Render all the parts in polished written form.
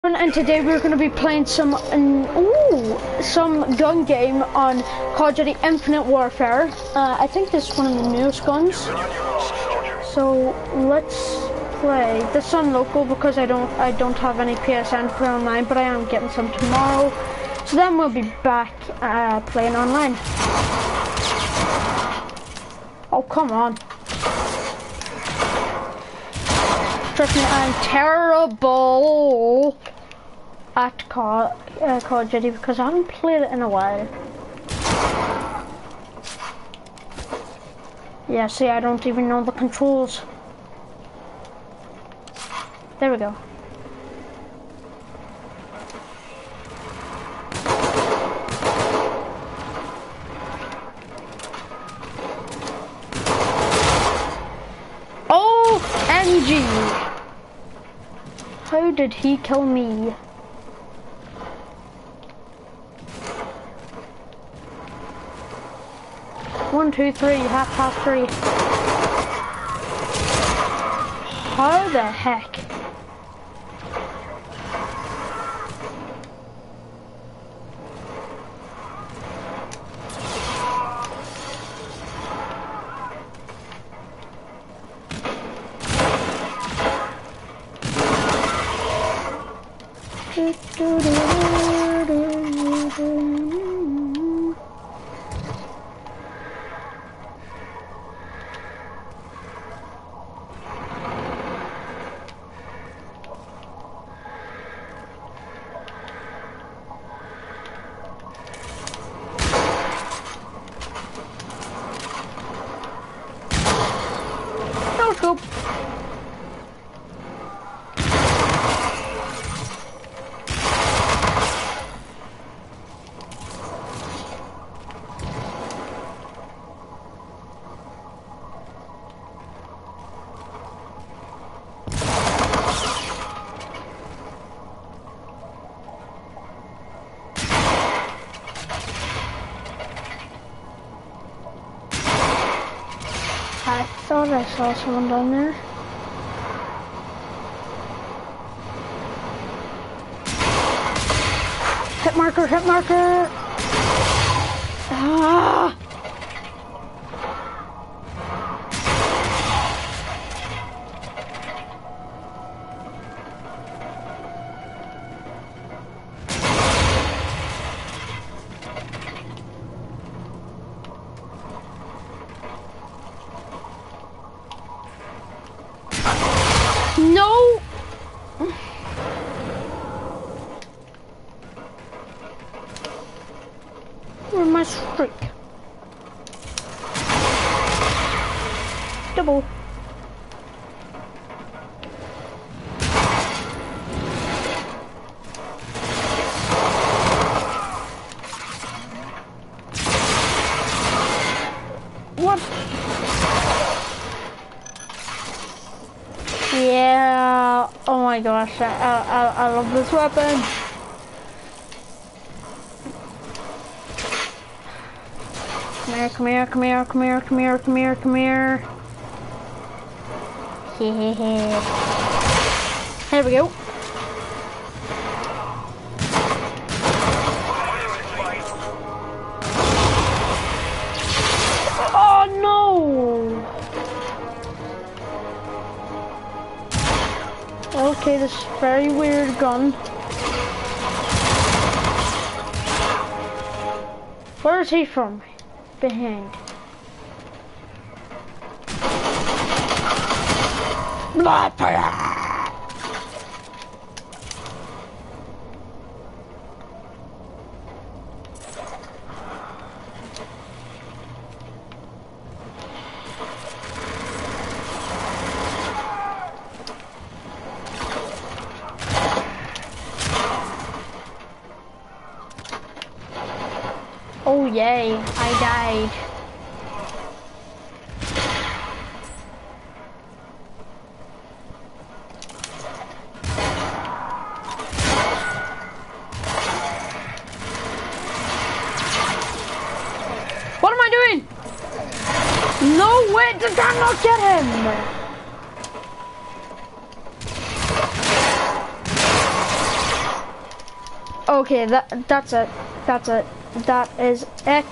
And today we're going to be playing some gun game on Call of Duty Infinite Warfare. I think this is one of the newest guns. So let's play. This is on local because I don't have any PSN to play online, but I am getting some tomorrow. So then we'll be back playing online. Oh, come on. Trust me, I'm terrible at Call of Duty because I haven't played it in a while. Yeah, see, I don't even know the controls. There we go. OMG! How did he kill me? One, two, three, 3:30. How the heck? Go. I thought I saw someone down there. Hit marker, hit marker! Ah! No! Where's my streak? Double. What? Yeah, oh my gosh, I love this weapon. Come here, come here, come here, come here, come here, come here, come here. Here we go. Oh no! Okay, this very weird gun. Where is he from? Behind. Blood fire! Oh yay, I died. What am I doing? No way, did I not get him? Okay, that's it. That's it. That is it.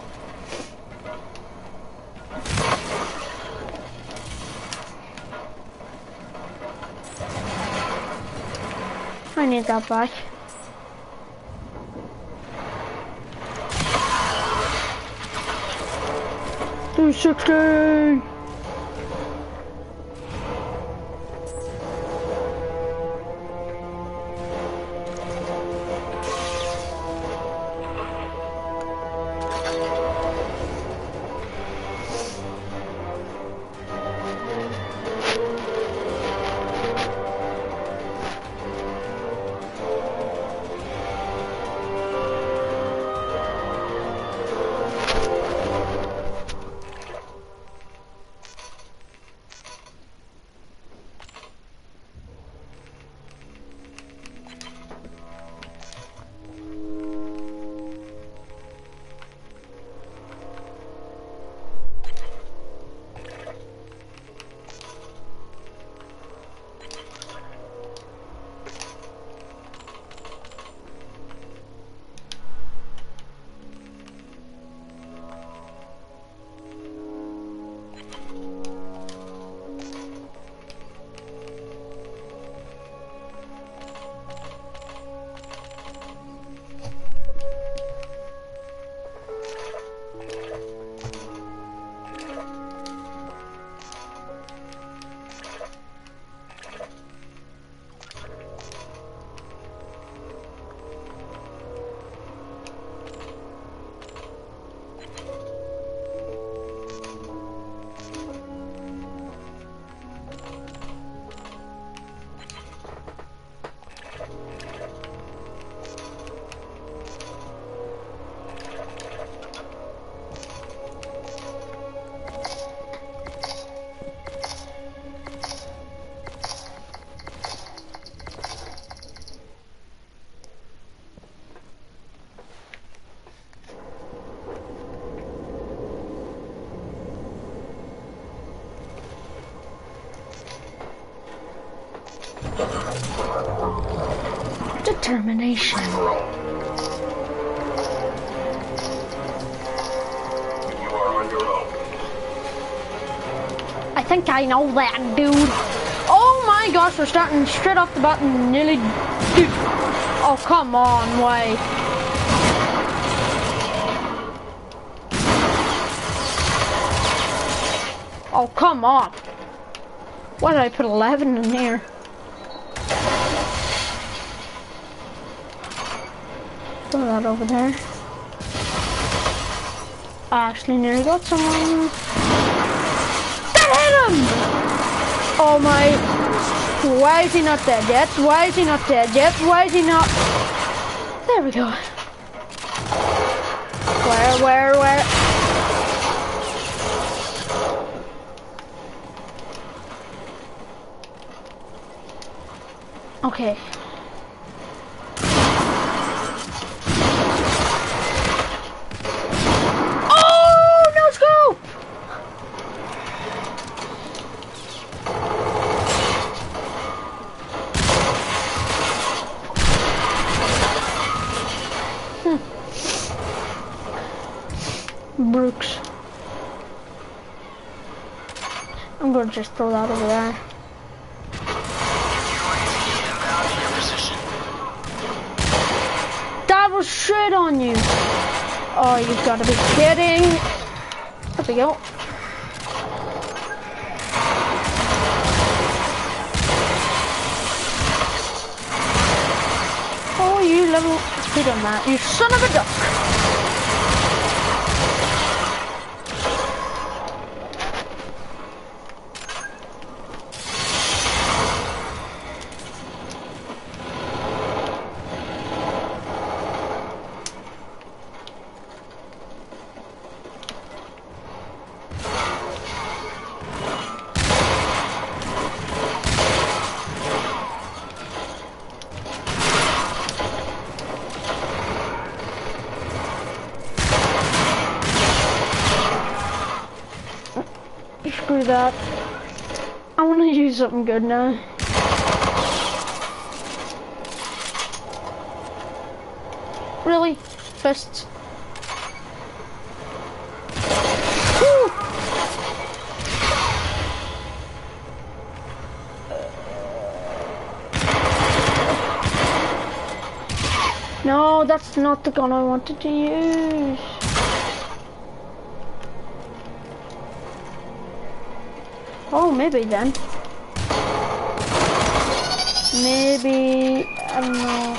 I need that back. $260. Determination. You are on your own. I think I know that, dude. Oh my gosh, we're starting straight off the bat and nearly... Dude. Oh, come on, wait. Oh, come on. Why did I put 11 in here? Throw that over there. I actually nearly got someone. That hit him! Oh my... Why is he not dead yet? Why is he not dead yet? Why is he not... There we go. Where? Okay. Oh, no scope! Brooks. I'm gonna just throw that over there. That was straight on you. Oh, you've got to be kidding. There we go. Oh, you level 2 on that. You son of a duck. Screw that. I want to use something good now. Really? Fists? Woo! No, that's not the gun I wanted to use. Oh, maybe then. Maybe, I don't know.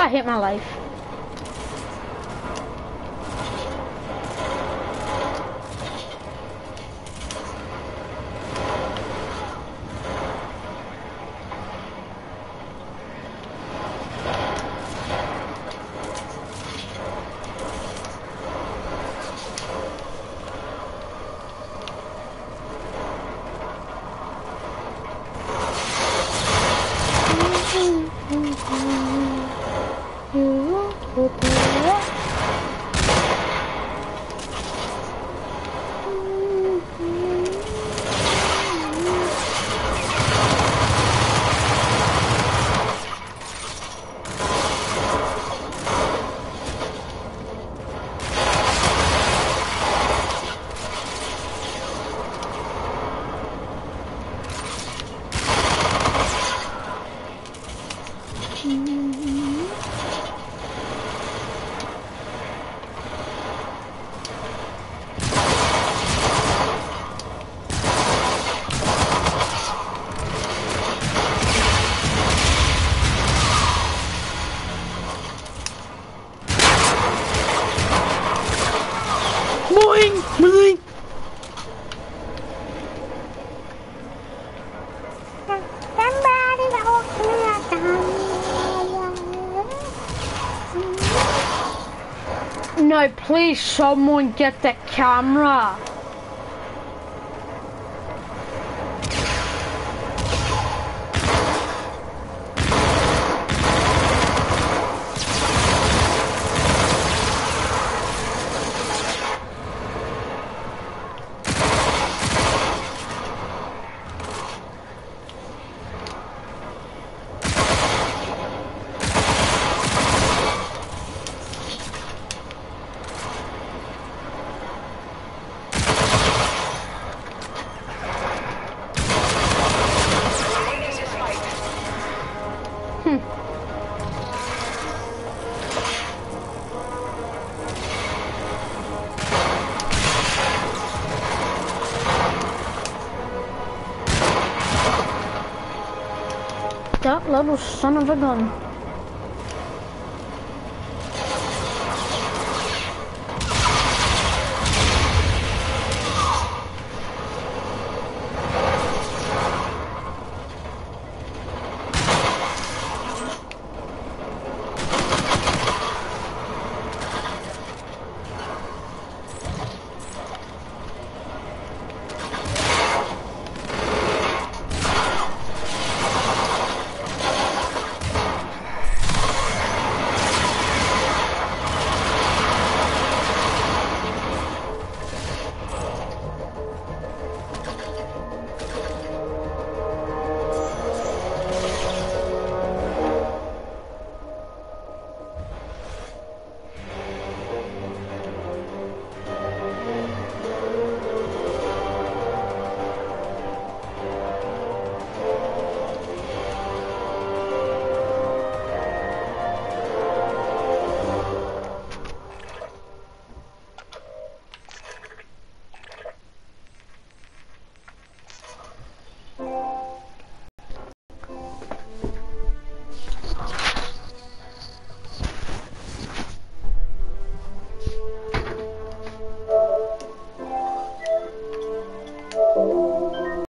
I hate my life. Boing! Boing! No, please, someone get the camera. That little son of a gun.